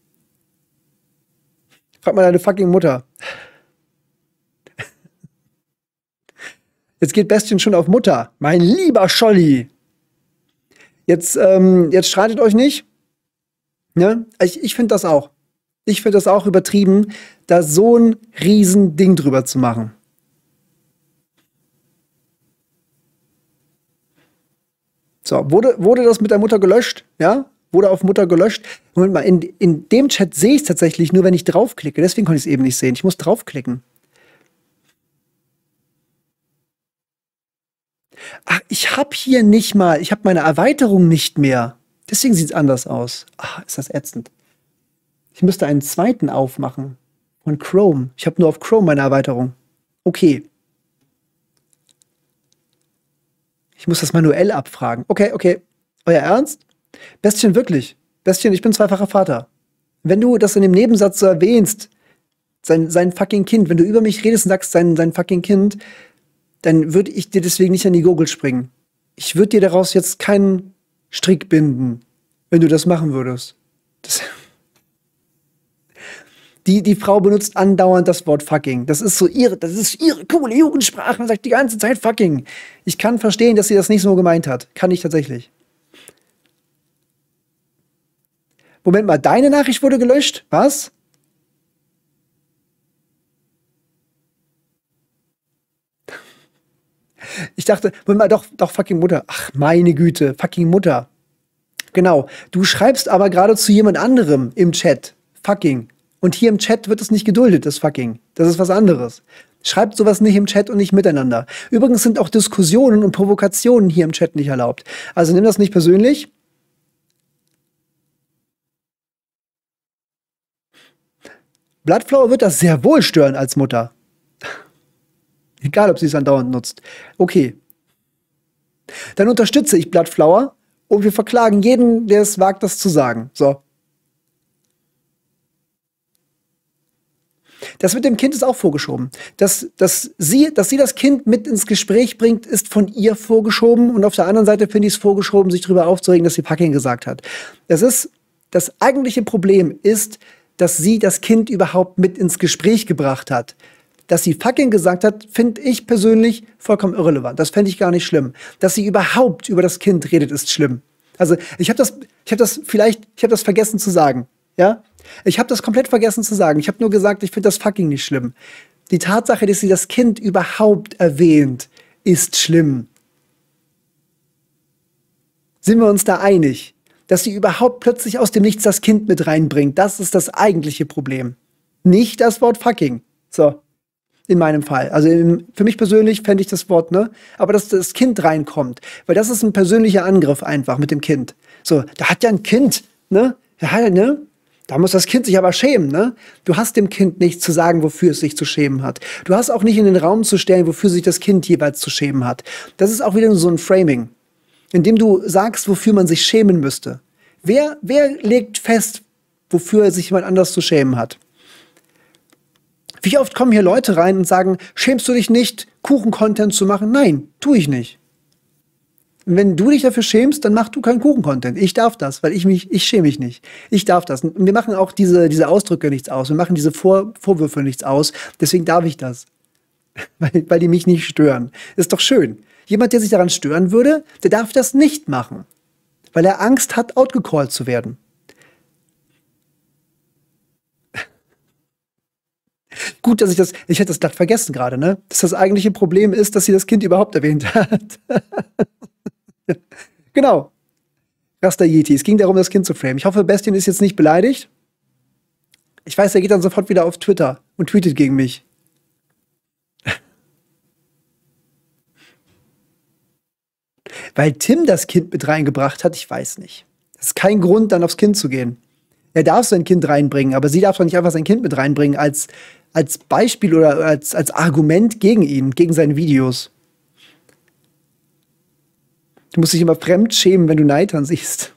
Frag mal deine fucking Mutter. Jetzt geht Bestien schon auf Mutter. Mein lieber Scholli. Jetzt, ähm, jetzt streitet euch nicht. Ne? Ich, ich finde das auch. Ich finde das auch übertrieben, da so ein riesen Ding drüber zu machen. So, wurde, wurde das mit der Mutter gelöscht? Ja? Wurde auf Mutter gelöscht? Moment mal, in, in dem Chat sehe ich es tatsächlich nur, wenn ich draufklicke. Deswegen konnte ich es eben nicht sehen. Ich muss draufklicken. Ach, ich habe hier nicht mal, ich habe meine Erweiterung nicht mehr. Deswegen sieht es anders aus. Ach, ist das ätzend. Ich müsste einen zweiten aufmachen. Von Chrome. Ich habe nur auf Chrome meine Erweiterung. Okay. Ich muss das manuell abfragen. Okay, okay. Euer Ernst? Bestien, wirklich. Bestien, ich bin zweifacher Vater. Wenn du das in dem Nebensatz so erwähnst, sein, sein fucking Kind, wenn du über mich redest und sagst, sein, sein fucking Kind, dann würde ich dir deswegen nicht an die Gurgel springen. Ich würde dir daraus jetzt keinen Strick binden, wenn du das machen würdest. Das Die, die Frau benutzt andauernd das Wort fucking. Das ist so ihre, das ist ihre coole Jugendsprache. Man sagt die ganze Zeit fucking. Ich kann verstehen, dass sie das nicht so gemeint hat. Kann ich tatsächlich. Moment mal, deine Nachricht wurde gelöscht? Was? Ich dachte, Moment mal, doch, doch fucking Mutter. Ach, meine Güte, fucking Mutter. Genau. Du schreibst aber gerade zu jemand anderem im Chat. Fucking. Und hier im Chat wird es nicht geduldet, das fucking. Das ist was anderes. Schreibt sowas nicht im Chat und nicht miteinander. Übrigens sind auch Diskussionen und Provokationen hier im Chat nicht erlaubt. Also nimm das nicht persönlich. Bloodflower wird das sehr wohl stören als Mutter. Egal, ob sie es andauernd nutzt. Okay. Dann unterstütze ich Bloodflower und wir verklagen jeden, der es wagt, das zu sagen. So. Das mit dem Kind ist auch vorgeschoben. Dass, dass, sie, dass sie das Kind mit ins Gespräch bringt, ist von ihr vorgeschoben. Und auf der anderen Seite finde ich es vorgeschoben, sich darüber aufzuregen, dass sie fucking gesagt hat. Das ist, das eigentliche Problem ist, dass sie das Kind überhaupt mit ins Gespräch gebracht hat. Dass sie fucking gesagt hat, finde ich persönlich vollkommen irrelevant. Das fände ich gar nicht schlimm. Dass sie überhaupt über das Kind redet, ist schlimm. Also ich habe das, ich habe das vielleicht, ich habe das vergessen zu sagen. Ja? Ich habe das komplett vergessen zu sagen. Ich habe nur gesagt, ich finde das fucking nicht schlimm. Die Tatsache, dass sie das Kind überhaupt erwähnt, ist schlimm. Sind wir uns da einig? Dass sie überhaupt plötzlich aus dem Nichts das Kind mit reinbringt, das ist das eigentliche Problem. Nicht das Wort fucking. So. In meinem Fall. Also im, für mich persönlich fände ich das Wort, ne? Aber dass das Kind reinkommt. Weil das ist ein persönlicher Angriff einfach mit dem Kind. So, da hat ja ein Kind, ne? Ja, ne? Da muss das Kind sich aber schämen, ne? Du hast dem Kind nicht zu sagen, wofür es sich zu schämen hat. Du hast auch nicht in den Raum zu stellen, wofür sich das Kind jeweils zu schämen hat. Das ist auch wieder so ein Framing, in dem du sagst, wofür man sich schämen müsste. Wer, wer legt fest, wofür sich jemand anders zu schämen hat? Wie oft kommen hier Leute rein und sagen, schämst du dich nicht, Kuchen-Content zu machen? Nein, tue ich nicht. Und wenn du dich dafür schämst, dann mach du keinen Kuchen-Content. Ich darf das, weil ich mich, ich schäme mich nicht. Ich darf das. Und wir machen auch diese, diese Ausdrücke nichts aus. Wir machen diese Vor Vorwürfe nichts aus. Deswegen darf ich das. weil, weil die mich nicht stören. Ist doch schön. Jemand, der sich daran stören würde, der darf das nicht machen. Weil er Angst hat, outgecallt zu werden. Gut, dass ich das, ich hätte das glatt vergessen gerade, ne? Dass das eigentliche Problem ist, dass sie das Kind überhaupt erwähnt hat. Genau. Rasta Yeti. Es ging darum, das Kind zu framen. Ich hoffe, Bastian ist jetzt nicht beleidigt. Ich weiß, er geht dann sofort wieder auf Twitter und tweetet gegen mich. Weil Tim das Kind mit reingebracht hat, ich weiß nicht. Das ist kein Grund, dann aufs Kind zu gehen. Er darf sein Kind reinbringen, aber sie darf doch nicht einfach sein Kind mit reinbringen als, als Beispiel oder als, als Argument gegen ihn, gegen seine Videos. Du musst dich immer fremd schämen, wenn du Neitan siehst.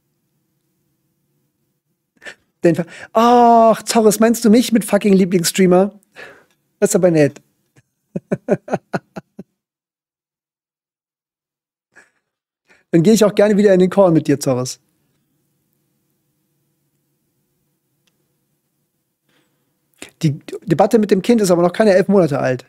Denn, ach, Zorris, meinst du mich mit fucking Lieblingsstreamer? Das ist aber nett. Dann gehe ich auch gerne wieder in den Call mit dir, Zorris. Die Debatte mit dem Kind ist aber noch keine elf Monate alt.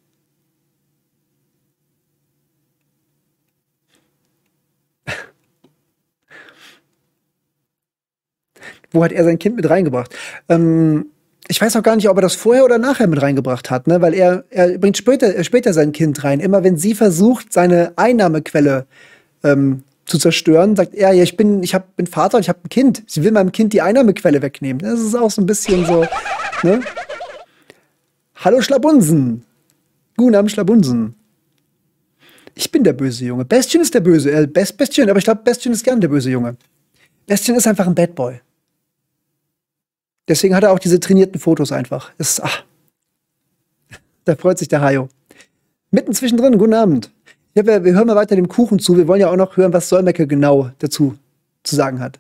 Wo hat er sein Kind mit reingebracht? Ähm, ich weiß auch gar nicht, ob er das vorher oder nachher mit reingebracht hat, ne? Weil er, er bringt später, später sein Kind rein. Immer wenn sie versucht, seine Einnahmequelle ähm, zu zerstören, sagt er, ja, ich bin, ich hab, bin Vater und ich habe ein Kind. Sie will meinem Kind die Einnahmequelle wegnehmen. Das ist auch so ein bisschen so, ne? Hallo Schlabunsen. Guten Abend, Schlabunsen. Ich bin der böse Junge. Bastian ist der böse. Äh, Best Bastian, aber ich glaube, Bastian ist gern der böse Junge. Bastian ist einfach ein Bad Boy. Deswegen hat er auch diese trainierten Fotos einfach. Ist, ach, da freut sich der Hajo. Mitten zwischendrin, guten Abend. Ja, wir, wir hören mal weiter dem Kuchen zu. Wir wollen ja auch noch hören, was Solmecke genau dazu zu sagen hat.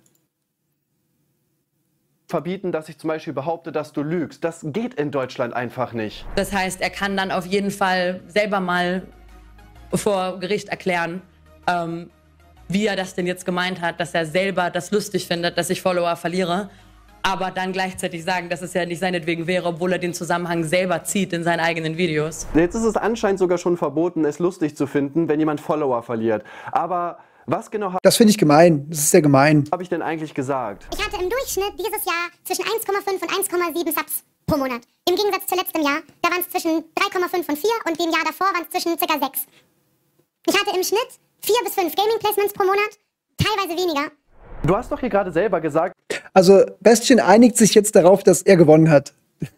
Verbieten, dass ich zum Beispiel behaupte, dass du lügst. Das geht in Deutschland einfach nicht. Das heißt, er kann dann auf jeden Fall selber mal vor Gericht erklären, ähm, wie er das denn jetzt gemeint hat, dass er selber das lustig findet, dass ich Follower verliere. Aber dann gleichzeitig sagen, dass es ja nicht seinetwegen wäre, obwohl er den Zusammenhang selber zieht in seinen eigenen Videos. Jetzt ist es anscheinend sogar schon verboten, es lustig zu finden, wenn jemand Follower verliert. Aber was genau Das finde ich gemein. Das ist sehr gemein. habe ich denn eigentlich gesagt? Ich hatte im Durchschnitt dieses Jahr zwischen eins Komma fünf und eins Komma sieben Subs pro Monat. Im Gegensatz zu letztem Jahr, da waren es zwischen drei Komma fünf und vier und dem Jahr davor waren es zwischen ca. sechs. Ich hatte im Schnitt vier bis fünf Gaming-Placements pro Monat, teilweise weniger. Du hast doch hier gerade selber gesagt, Also, Bastian einigt sich jetzt darauf, dass er gewonnen hat.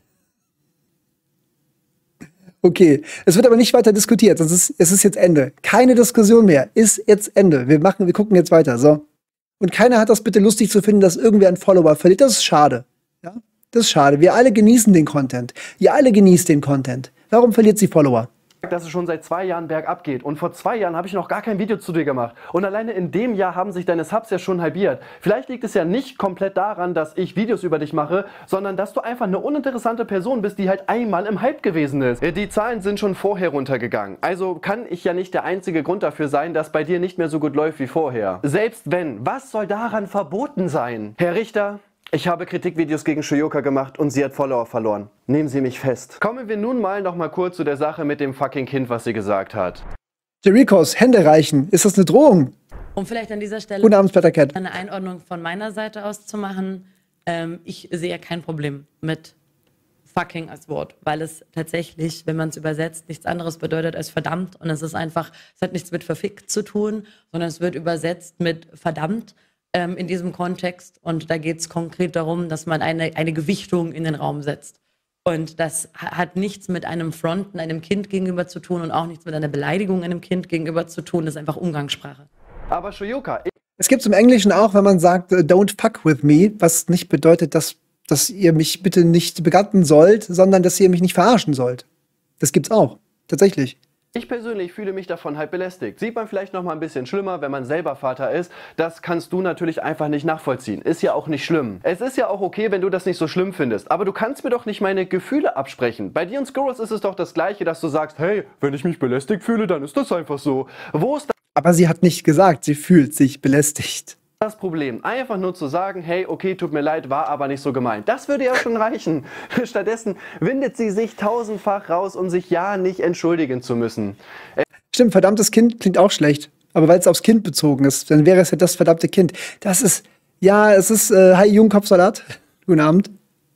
Okay, es wird aber nicht weiter diskutiert, sonst ist, es ist jetzt Ende. Keine Diskussion mehr, ist jetzt Ende. Wir machen, wir gucken jetzt weiter, so. Und keiner hat das bitte lustig zu finden, dass irgendwer einen Follower verliert. Das ist schade. Ja? Das ist schade. Wir alle genießen den Content. Ihr alle genießt den Content. Warum verliert sie Follower? Dass es schon seit zwei Jahren bergab geht. Und vor zwei Jahren habe ich noch gar kein Video zu dir gemacht. Und alleine in dem Jahr haben sich deine Subs ja schon halbiert. Vielleicht liegt es ja nicht komplett daran, dass ich Videos über dich mache, sondern dass du einfach eine uninteressante Person bist, die halt einmal im Hype gewesen ist. Die Zahlen sind schon vorher runtergegangen. Also kann ich ja nicht der einzige Grund dafür sein, dass bei dir nicht mehr so gut läuft wie vorher. Selbst wenn, was soll daran verboten sein? Herr Richter, ich habe Kritikvideos gegen Shoyoka gemacht und sie hat Follower verloren. Nehmen Sie mich fest. Kommen wir nun mal noch mal kurz zu der Sache mit dem fucking Kind, was sie gesagt hat. Jerikos, Hände reichen. Ist das eine Drohung? Um vielleicht an dieser Stelle Guten Abend, Pettercat. eine Einordnung von meiner Seite aus zu machen. Ähm, ich sehe kein Problem mit fucking als Wort, weil es tatsächlich, wenn man es übersetzt, nichts anderes bedeutet als verdammt. Und es ist einfach, es hat nichts mit verfickt zu tun, sondern es wird übersetzt mit verdammt. In diesem Kontext. Und da geht es konkret darum, dass man eine, eine Gewichtung in den Raum setzt. Und das hat nichts mit einem Fronten einem Kind gegenüber zu tun und auch nichts mit einer Beleidigung einem Kind gegenüber zu tun. Das ist einfach Umgangssprache. Aber Shoyoka... Es gibt es im Englischen auch, wenn man sagt, don't fuck with me, was nicht bedeutet, dass, dass ihr mich bitte nicht begatten sollt, sondern dass ihr mich nicht verarschen sollt. Das gibt's auch. Tatsächlich. Ich persönlich fühle mich davon halt belästigt. Sieht man vielleicht noch mal ein bisschen schlimmer, wenn man selber Vater ist. Das kannst du natürlich einfach nicht nachvollziehen. Ist ja auch nicht schlimm. Es ist ja auch okay, wenn du das nicht so schlimm findest. Aber du kannst mir doch nicht meine Gefühle absprechen. Bei dir und Skurrus ist es doch das Gleiche, dass du sagst, hey, wenn ich mich belästigt fühle, dann ist das einfach so. Wo ist Aber sie hat nicht gesagt, sie fühlt sich belästigt. das Problem? Einfach nur zu sagen, hey, okay, tut mir leid, war aber nicht so gemeint. Das würde ja schon reichen. Stattdessen windet sie sich tausendfach raus, um sich ja nicht entschuldigen zu müssen. Stimmt, verdammtes Kind klingt auch schlecht. Aber weil es aufs Kind bezogen ist, dann wäre es ja das verdammte Kind. Das ist, ja, es ist, äh, hi, Jungkopfsalat. Guten Abend.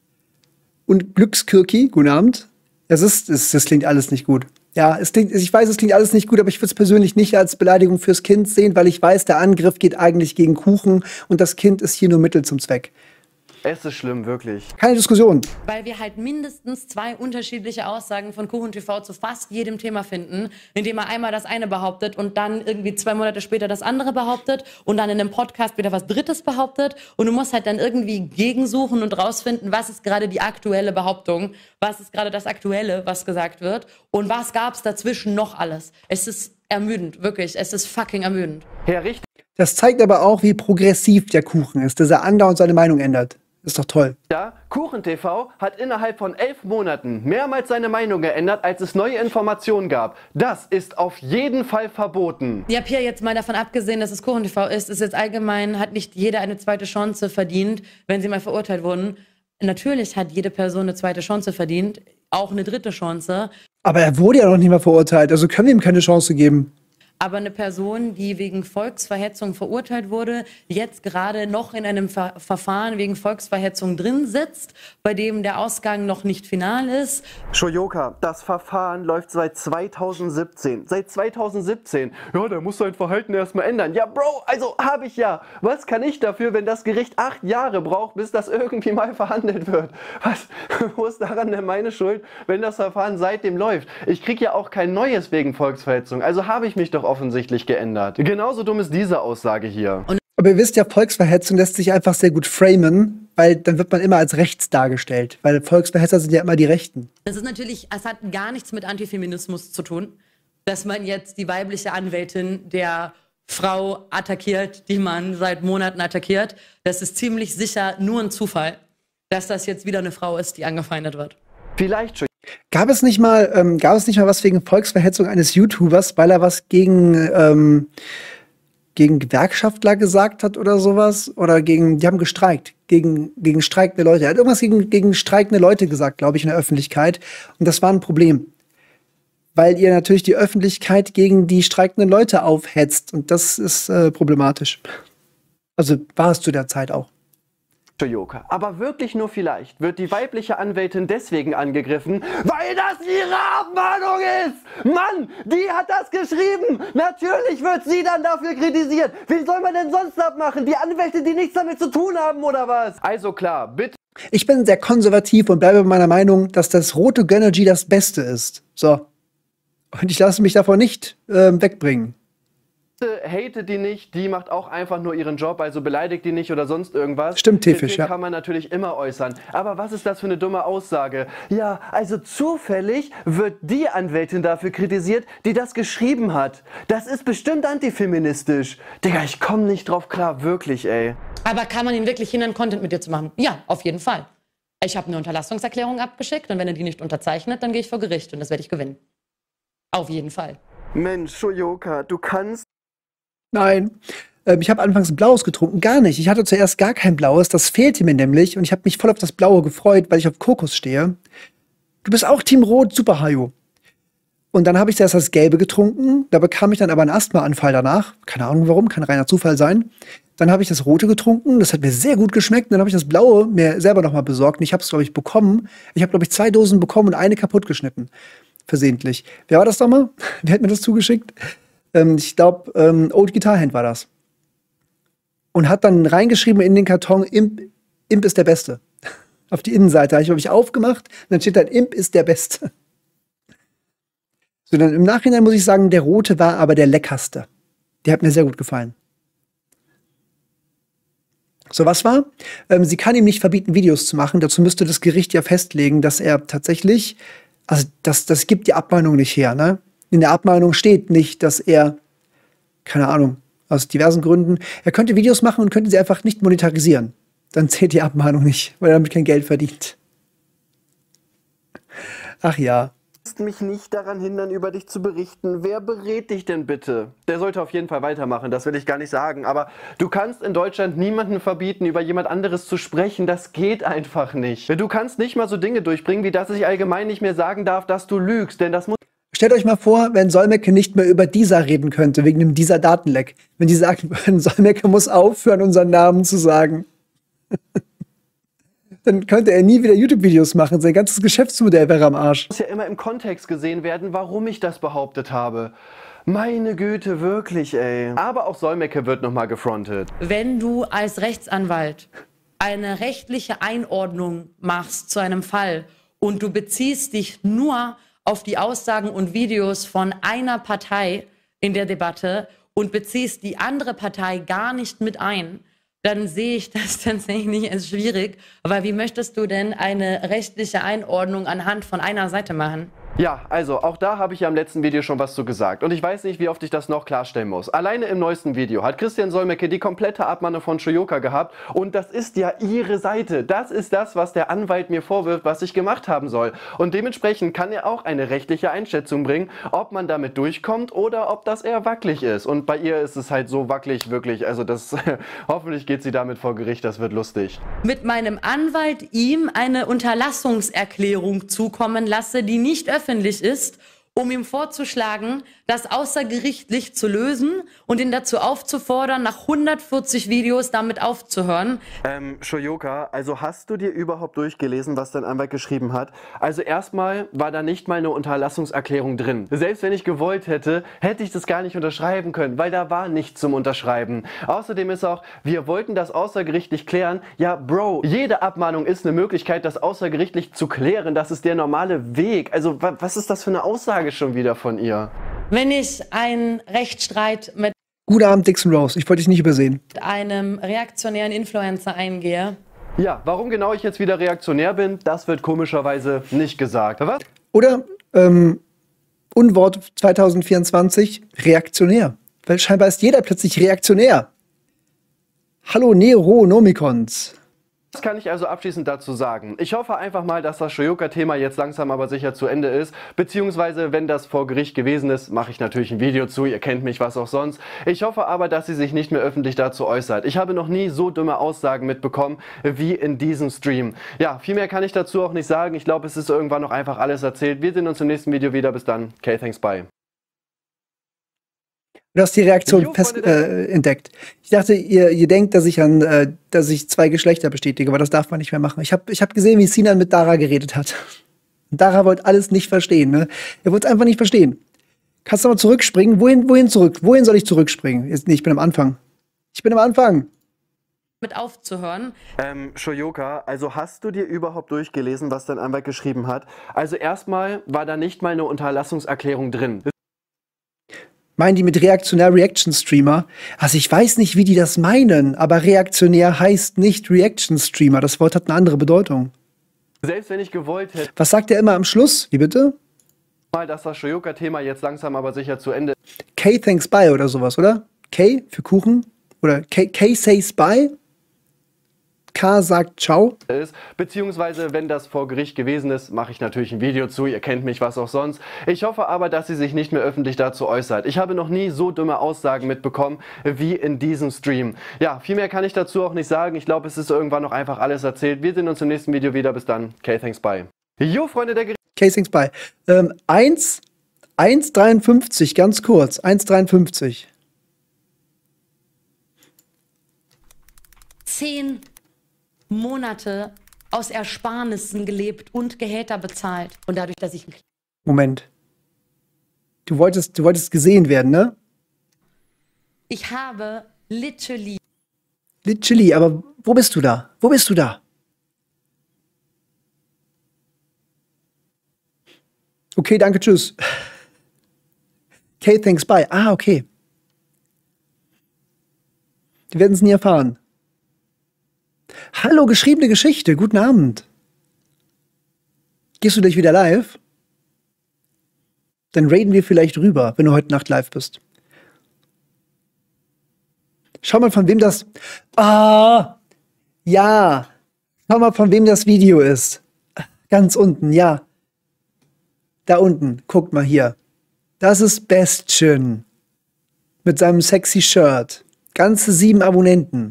Und Glückskirki, guten Abend. Es ist, es, das klingt alles nicht gut. Ja, es klingt, ich weiß, es klingt alles nicht gut, aber ich würde es persönlich nicht als Beleidigung fürs Kind sehen, weil ich weiß, der Angriff geht eigentlich gegen Kuchen und das Kind ist hier nur Mittel zum Zweck. Es ist schlimm, wirklich. Keine Diskussion. Weil wir halt mindestens zwei unterschiedliche Aussagen von KuchenTV zu fast jedem Thema finden, indem er einmal das eine behauptet und dann irgendwie zwei Monate später das andere behauptet und dann in einem Podcast wieder was Drittes behauptet. Und du musst halt dann irgendwie gegensuchen und rausfinden, was ist gerade die aktuelle Behauptung, was ist gerade das Aktuelle, was gesagt wird und was gab es dazwischen noch alles. Es ist ermüdend, wirklich. Es ist fucking ermüdend. Herr Richter. Das zeigt aber auch, wie progressiv der Kuchen ist, dass er andauernd seine Meinung ändert. Ist doch toll. Ja, KuchenTV hat innerhalb von elf Monaten mehrmals seine Meinung geändert, als es neue Informationen gab. Das ist auf jeden Fall verboten. Ja, Pierre, jetzt mal davon abgesehen, dass es KuchenTV ist, ist jetzt allgemein, hat nicht jeder eine zweite Chance verdient, wenn sie mal verurteilt wurden. Natürlich hat jede Person eine zweite Chance verdient, auch eine dritte Chance. Aber er wurde ja noch nicht mal verurteilt, also können wir ihm keine Chance geben. Aber eine Person, die wegen Volksverhetzung verurteilt wurde, jetzt gerade noch in einem Ver Verfahren wegen Volksverhetzung drin sitzt, bei dem der Ausgang noch nicht final ist. Shoyoka, das Verfahren läuft seit zweitausendsiebzehn. Seit zweitausendsiebzehn. Ja, der muss sein Verhalten erstmal ändern. Ja, Bro, also habe ich ja. Was kann ich dafür, wenn das Gericht acht Jahre braucht, bis das irgendwie mal verhandelt wird? Was? Wo ist daran denn meine Schuld, wenn das Verfahren seitdem läuft? Ich kriege ja auch kein neues wegen Volksverhetzung. Also habe ich mich doch offensichtlich geändert. Genauso dumm ist diese Aussage hier. Und aber ihr wisst ja, Volksverhetzung lässt sich einfach sehr gut framen, weil dann wird man immer als rechts dargestellt. Weil Volksverhetzer sind ja immer die Rechten. Das ist natürlich, es hat gar nichts mit Antifeminismus zu tun, dass man jetzt die weibliche Anwältin der Frau attackiert, die man seit Monaten attackiert. Das ist ziemlich sicher nur ein Zufall, dass das jetzt wieder eine Frau ist, die angefeindet wird. Vielleicht schon. Gab es nicht mal, ähm, gab es nicht mal was wegen Volksverhetzung eines YouTubers, weil er was gegen, ähm, gegen Gewerkschaftler gesagt hat oder sowas? Oder gegen, die haben gestreikt, gegen, gegen streikende Leute. Er hat irgendwas gegen, gegen streikende Leute gesagt, glaube ich, in der Öffentlichkeit. Und das war ein Problem. Weil ihr natürlich die Öffentlichkeit gegen die streikenden Leute aufhetzt. Und das ist äh, problematisch. Also war es zu der Zeit auch. Shoyoka. Aber wirklich nur vielleicht wird die weibliche Anwältin deswegen angegriffen, weil das ihre Abmahnung ist! Mann, die hat das geschrieben! Natürlich wird sie dann dafür kritisiert! Wie soll man denn sonst abmachen? Die Anwälte, die nichts damit zu tun haben, oder was? Also klar, bitte. Ich bin sehr konservativ und bleibe bei meiner Meinung, dass das rote Gönnergy das Beste ist. So. Und ich lasse mich davon nicht äh, wegbringen. Hate die nicht, die macht auch einfach nur ihren Job, also beleidigt die nicht oder sonst irgendwas. Stimmt, Tefisch, Kritik ja. kann man natürlich immer äußern. Aber was ist das für eine dumme Aussage? Ja, also zufällig wird die Anwältin dafür kritisiert, die das geschrieben hat. Das ist bestimmt antifeministisch. Digga, ich komme nicht drauf klar, wirklich, ey. Aber kann man ihn wirklich hindern, Content mit dir zu machen? Ja, auf jeden Fall. Ich habe eine Unterlassungserklärung abgeschickt und wenn er die nicht unterzeichnet, dann gehe ich vor Gericht und das werde ich gewinnen. Auf jeden Fall. Mensch, Shoyoka, du kannst... Nein. Ähm, ich habe anfangs Blaues getrunken. Gar nicht. Ich hatte zuerst gar kein Blaues. Das fehlte mir nämlich. Und ich habe mich voll auf das Blaue gefreut, weil ich auf Kokos stehe. Du bist auch Team Rot, super, Hajo. Und dann habe ich zuerst das Gelbe getrunken. Da bekam ich dann aber einen Asthmaanfall danach. Keine Ahnung warum, kann reiner Zufall sein. Dann habe ich das Rote getrunken. Das hat mir sehr gut geschmeckt. Und dann habe ich das Blaue mir selber noch mal besorgt. Und ich habe es, glaube ich, bekommen. Ich habe, glaube ich, zwei Dosen bekommen und eine kaputt geschnitten. Versehentlich. Wer war das nochmal? Wer hat mir das zugeschickt? Ähm, ich glaube, ähm, Old Guitar Hand war das. Und hat dann reingeschrieben in den Karton, Imp, Imp ist der Beste. Auf die Innenseite habe ich, hab ich aufgemacht und dann steht da, Imp ist der Beste. So, dann im Nachhinein muss ich sagen, der Rote war aber der leckerste. Der hat mir sehr gut gefallen. So, was war? Ähm, sie kann ihm nicht verbieten, Videos zu machen. Dazu müsste das Gericht ja festlegen, dass er tatsächlich, also das, das gibt die Abmahnung nicht her, ne? In der Abmahnung steht nicht, dass er, keine Ahnung, aus diversen Gründen, er könnte Videos machen und könnte sie einfach nicht monetarisieren. Dann zählt die Abmahnung nicht, weil er damit kein Geld verdient. Ach ja. Mich nicht daran hindern, über dich zu berichten. Wer berät dich denn bitte? Der sollte auf jeden Fall weitermachen, das will ich gar nicht sagen. Aber du kannst in Deutschland niemanden verbieten, über jemand anderes zu sprechen. Das geht einfach nicht. Du kannst nicht mal so Dinge durchbringen, wie dass ich allgemein nicht mehr sagen darf, dass du lügst. Denn das muss... Stellt euch mal vor, wenn Solmecke nicht mehr über dieser reden könnte, wegen dem dieser Datenleck. Wenn die sagen würden, Solmecke muss aufhören, unseren Namen zu sagen. Dann könnte er nie wieder YouTube-Videos machen. Sein ganzes Geschäftsmodell wäre am Arsch. Muss ja immer im Kontext gesehen werden, warum ich das behauptet habe. Meine Güte, wirklich, ey. Aber auch Solmecke wird nochmal gefrontet. Wenn du als Rechtsanwalt eine rechtliche Einordnung machst zu einem Fall und du beziehst dich nur auf die Aussagen und Videos von einer Partei in der Debatte und beziehst die andere Partei gar nicht mit ein, dann sehe ich das tatsächlich als schwierig. Aber wie möchtest du denn eine rechtliche Einordnung anhand von einer Seite machen? Ja, also auch da habe ich ja im letzten Video schon was zu gesagt. Und ich weiß nicht, wie oft ich das noch klarstellen muss. Alleine im neuesten Video hat Christian Solmecke die komplette Abmahnung von Shoyoka gehabt. Und das ist ja ihre Seite. Das ist das, was der Anwalt mir vorwirft, was ich gemacht haben soll. Und dementsprechend kann er auch eine rechtliche Einschätzung bringen, ob man damit durchkommt oder ob das eher wackelig ist. Und bei ihr ist es halt so wackelig, wirklich. Also das, hoffentlich geht sie damit vor Gericht, das wird lustig. Mit meinem Anwalt ihm eine Unterlassungserklärung zukommen lasse, die nicht öffentlich ist, um ihm vorzuschlagen, das außergerichtlich zu lösen und ihn dazu aufzufordern, nach hundertvierzig Videos damit aufzuhören. Ähm, Shoyoka, also hast du dir überhaupt durchgelesen, was dein Anwalt geschrieben hat? Also erstmal war da nicht mal eine Unterlassungserklärung drin. Selbst wenn ich gewollt hätte, hätte ich das gar nicht unterschreiben können, weil da war nichts zum Unterschreiben. Außerdem ist auch, wir wollten das außergerichtlich klären. Ja, Bro, jede Abmahnung ist eine Möglichkeit, das außergerichtlich zu klären. Das ist der normale Weg. Also was ist das für eine Aussage schon wieder von ihr? Wenn ich einen Rechtsstreit mit Guten Abend, Dixon Rose. Ich wollte dich nicht übersehen. einem reaktionären Influencer eingehe. Ja, warum genau ich jetzt wieder reaktionär bin, das wird komischerweise nicht gesagt. Was? Oder, ähm, Unwort zwanzig vierundzwanzig, reaktionär. Weil scheinbar ist jeder plötzlich reaktionär. Hallo Neuronomicons. Was kann ich also abschließend dazu sagen? Ich hoffe einfach mal, dass das Shoyoka-Thema jetzt langsam aber sicher zu Ende ist. Beziehungsweise, wenn das vor Gericht gewesen ist, mache ich natürlich ein Video zu. Ihr kennt mich, was auch sonst. Ich hoffe aber, dass sie sich nicht mehr öffentlich dazu äußert. Ich habe noch nie so dumme Aussagen mitbekommen wie in diesem Stream. Ja, viel mehr kann ich dazu auch nicht sagen. Ich glaube, es ist irgendwann noch einfach alles erzählt. Wir sehen uns im nächsten Video wieder. Bis dann. Okay, thanks, bye. Du hast die Reaktion Jo, fest, Freunde der- äh, entdeckt. Ich dachte, ihr, ihr denkt, dass ich an, äh, dass ich zwei Geschlechter bestätige, aber das darf man nicht mehr machen. Ich habe ich hab gesehen, wie Sinan mit Dara geredet hat. Und Dara wollte alles nicht verstehen, ne? Er wollte es einfach nicht verstehen. Kannst du mal zurückspringen? Wohin, wohin zurück? Wohin soll ich zurückspringen? Jetzt, nee, ich bin am Anfang. Ich bin am Anfang. mit aufzuhören. Ähm, Shoyoka, also hast du dir überhaupt durchgelesen, was dein Anwalt geschrieben hat? Also erstmal war da nicht mal eine Unterlassungserklärung drin. Meinen die mit reaktionär Reaction Streamer? Also ich weiß nicht, wie die das meinen, aber reaktionär heißt nicht Reaction Streamer. Das Wort hat eine andere Bedeutung. Selbst wenn ich gewollt hätte, Was sagt er immer am Schluss? Wie bitte? mal, dass das Shoyoka-Thema jetzt langsam aber sicher zu Ende K thanks bye oder sowas, oder? K für Kuchen? Oder K, K says bye? K sagt ciao? ist, beziehungsweise wenn das vor Gericht gewesen ist, mache ich natürlich ein Video zu, ihr kennt mich, was auch sonst. Ich hoffe aber, dass sie sich nicht mehr öffentlich dazu äußert. Ich habe noch nie so dumme Aussagen mitbekommen wie in diesem Stream. Ja, viel mehr kann ich dazu auch nicht sagen. Ich glaube, es ist irgendwann noch einfach alles erzählt. Wir sehen uns im nächsten Video wieder. Bis dann. Okay, thanks, bye. Jo, Freunde der Gerichte. K thanks bye. Ähm, eins, eins dreiundfünfzig, ganz kurz. eins dreiundfünfzig. Zehn Monate aus Ersparnissen gelebt und Gehälter bezahlt. Und dadurch, dass ich ein Moment. Du wolltest, du wolltest gesehen werden, ne? Ich habe literally Literally, aber wo bist du da? Wo bist du da? Okay, danke, tschüss. Okay, thanks, bye. Ah, okay. Die werden es nie erfahren. Hallo, geschriebene Geschichte. Guten Abend. Gehst du gleich wieder live? Dann raiden wir vielleicht rüber, wenn du heute Nacht live bist. Schau mal, von wem das... Ah, ja. Schau mal, von wem das Video ist. Ganz unten, ja. Da unten, guckt mal hier. Das ist Bestien. Mit seinem sexy Shirt. Ganze sieben Abonnenten.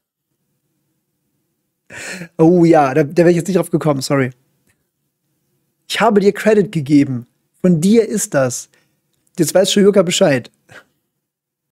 Oh ja, da, da wäre ich jetzt nicht drauf gekommen, sorry. Ich habe dir Credit gegeben. Von dir ist das. Jetzt weiß Shoyoka Bescheid.